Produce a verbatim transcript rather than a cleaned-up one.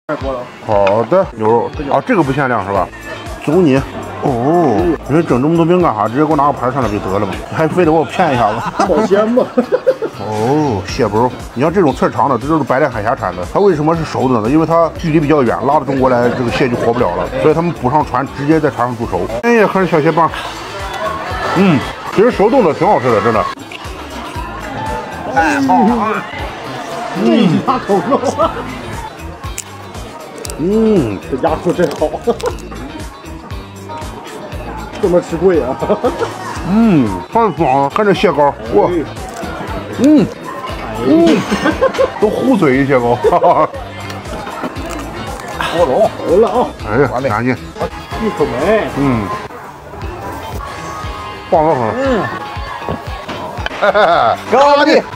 好的，牛肉啊，这个不限量是吧？走你！哦，你说整这么多饼干啥？直接给我拿个盘上来不就得了吗？还非得给我骗一下子？ 保鲜吧。 哦，蟹包，你像这种刺长的，这都是白带海峡产的。它为什么是熟的呢？因为它距离比较远，拉到中国来，这个蟹就活不了了，所以他们补上船，直接在船上煮熟。哎呀，看这小蟹棒，嗯，其实熟冻的挺好吃的，真的。 太好了，这一大口肉。 嗯， 这鸭肉真好，这么吃贵啊？ 嗯，太爽了！看这蟹膏，哇，嗯，嗯，都糊嘴一蟹膏，哈哈。 好了，好了啊！ 哎呀，干净， 一口没？ 嗯，棒得很。 嗯， 哈哈， 高丽。